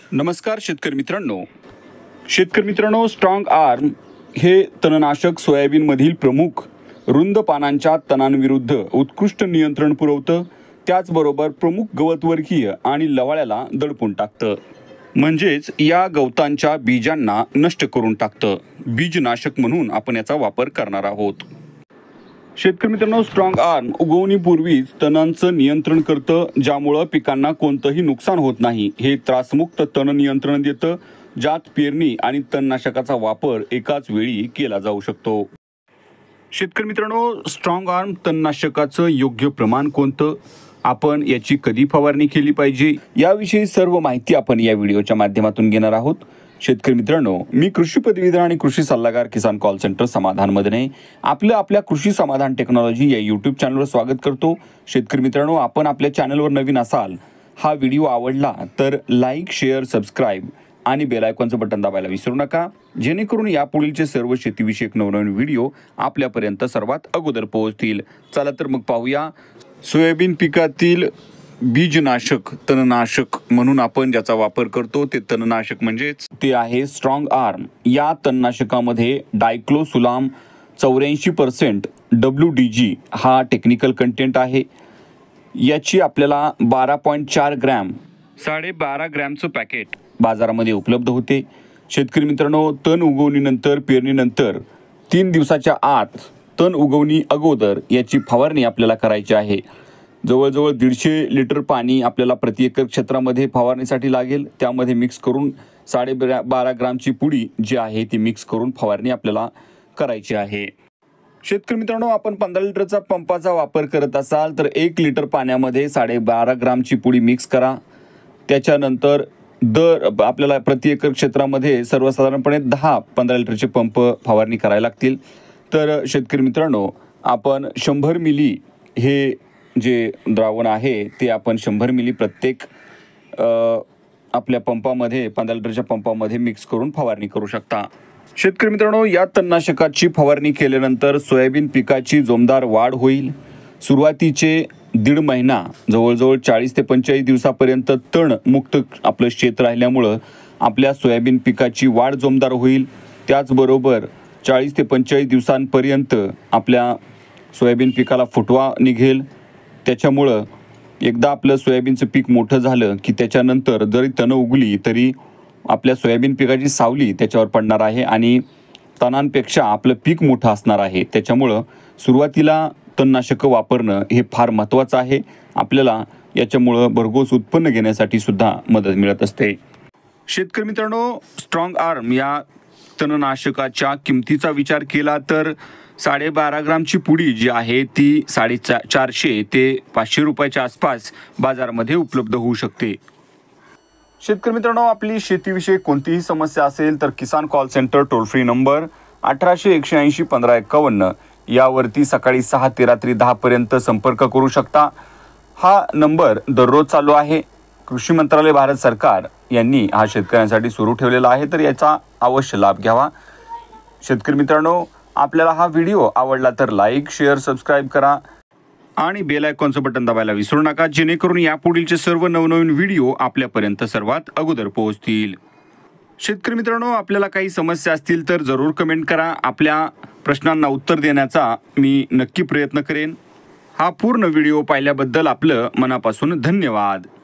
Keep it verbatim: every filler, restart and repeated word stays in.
नमस्कार शेतकरी मित्रांनो शेतकरी मित्रांनो स्ट्रॉंग आर्म हे तणनाशक सोयाबीनमधील प्रमुख रुंद पानांच्या तणांविरुद्ध उत्कृष्ट नियंत्रण पुरवतं, त्याचबरोबर प्रमुख गवतवर्गीय आणि लवाळ्याला दडपून टाकतं, म्हणजेच या गवतांच्या बीजांना नष्ट करून टाकतं। बीजनाशक म्हणून आपण याचा वापर करणार आहोत। शेतकरी मित्रांनो स्ट्रॉंग आर्म उगवणीपूर्वीच तणांचं नियंत्रण करतं, ज्यामुळे पिकांना कोणतंही नुकसान होत नाही। हे त्रासमुक्त तण नियंत्रण देतं, ज्यात पेरणी आणि तणनाशकाचा वापर एकाच वेळी केला जाऊ शकतो। शेतकरी मित्रांनो स्ट्रॉंग आर्म तणनाशकाचं योग्य प्रमाण कोणतं, आपण याची कधी फवारणी केली पाहिजे, याविषयी सर्व माहिती आपण या व्हिडिओच्या माध्यमातून घेणार आहोत। शेतकरी मित्रांनो मी कृषी पदवीधर आणि कृषी सल्लागार किसान कॉल सेंटर समाधान मध्ये आपलं आपल्या कृषी समाधान टेक्नॉलॉजी या यूट्यूब चॅनलवर स्वागत करतो। शेतकरी मित्रांनो आपण आपल्या चॅनलवर नवीन असाल, हा व्हिडिओ आवडला तर लाईक शेअर सबस्क्राईब आणि बेल आयकॉनचं बटन दाबायला विसरू नका, जेणेकरून यापुढीलचे सर्व शेतीविषयक नवनवीन व्हिडिओ आपल्यापर्यंत सर्वात अगोदर पोहोचतील। चला तर मग पाहूया सोयाबीन पिकातील बीजनाशक तणनाशक म्हणून आपण ज्याचा वापर करतो ते तणनाशक म्हणजेच ते आहे स्ट्रॉंग आर्म। या तणनाशकामध्ये डायक्लोसुलाम चौऱ्याऐंशी पर्सेंट डब्ल्यू डी जी हा टेक्निकल कंटेंट आहे। याची आपल्याला बारा पॉईंट चार ग्रॅम साडे बारा ग्रॅमचं पॅकेट बाजारामध्ये उपलब्ध होते। शेतकरी मित्रांनो तण उगवणीनंतर पेरणीनंतर तीन दिवसाच्या आत तण उगवणी अगोदर याची फवारणी आपल्याला करायची आहे। जवळजवळ दीडशे लिटर पाणी आपल्याला प्रति एकर क्षेत्रामध्ये फवारणीसाठी लागेल। त्यामध्ये मिक्स करून साडे बारा ग्रामची पुडी जी आहे ती मिक्स करून फवारणी आपल्याला करायची आहे। शेतकरी मित्रांनो आपण पंधरा लिटरचा पंपाचा वापर करत असाल तर एक लिटर पाण्यामध्ये साडे बारा ग्रामची पुडी मिक्स करा। त्याच्यानंतर दर आपल्याला प्रति एकर क्षेत्रामध्ये सर्वसाधारणपणे दहा पंधरा लिटरचे पंप फवारणी करायला लागतील। तर शेतकरी मित्रांनो आपण शंभर मिली हे जे द्रावण आहे ते आपण शंभर मिली प्रत्येक आपल्या पंपामध्ये पंधरा लिटरच्या पंपामध्ये मिक्स करून फवारणी करू शकता। शेतकरी मित्रांनो या तणनाशकाची फवारणी केल्यानंतर सोयाबीन पिकाची जोमदार वाढ होईल। सुरुवातीचे दीड महिना जवळजवळ चाळीस ते पंचेचाळीस दिवसापर्यंत तण मुक्त आपलं शेत राहिल्यामुळं आपल्या सोयाबीन पिकाची वाढ जोमदार होईल। त्याचबरोबर चाळीस ते पंचेचाळीस दिवसांपर्यंत आपल्या सोयाबीन पिकाला फुटवा निघेल। त्याच्यामुळं एकदा आपलं सोयाबीनचं पीक मोठं झालं की त्याच्यानंतर जरी तण उगली तरी आपल्या सोयाबीन पिकाची सावली त्याच्यावर पडणार आहे आणि तणांपेक्षा आपलं पीक मोठं असणार आहे। त्याच्यामुळं सुरुवातीला तणनाशक वापरणं हे फार महत्त्वाचं आहे। आपल्याला याच्यामुळं भरघोस उत्पन्न घेण्यासाठी सुद्धा मदत मिळत असते। शेतकरी मित्रांनो स्ट्रॉंग आर्म या तणनाशकाच्या किमतीचा विचार केला तर साडेबारा ग्रामची पुडी जी आहे ती साडे चा चारशे ते पाचशे रुपयाच्या आसपास बाजारामध्ये उपलब्ध होऊ शकते। शेतकरी मित्रांनो आपली शेतीविषयी कोणतीही समस्या असेल तर Kisan call centre toll free number अठराशे एकशे ऐंशी पंधरा एकावन्न यावरती सकाळी सहा ते रात्री दहा पर्यंत संपर्क करू शकता। हा नंबर दररोज चालू आहे। कृषी मंत्रालय भारत सरकार यांनी हा शेतकऱ्यांसाठी सुरू ठेवलेला आहे, तर याचा अवश्य लाभ घ्यावा। शेतकरी मित्रांनो आपल्याला हा व्हिडिओ आवडला तर लाईक शेअर सबस्क्राईब करा आणि बेल आयकॉनचं बटन दाबायला विसरू नका, जेणेकरून यापुढीलचे सर्व नवनवीन व्हिडिओ आपल्यापर्यंत सर्वात अगोदर पोहोचतील। शेतकरी मित्रांनो आपल्याला काही समस्या असतील तर जरूर कमेंट करा, आपल्या प्रश्नांना उत्तर देण्याचा मी नक्की प्रयत्न करेन। हा पूर्ण व्हिडिओ पाहिल्याबद्दल आपलं मनापासून धन्यवाद।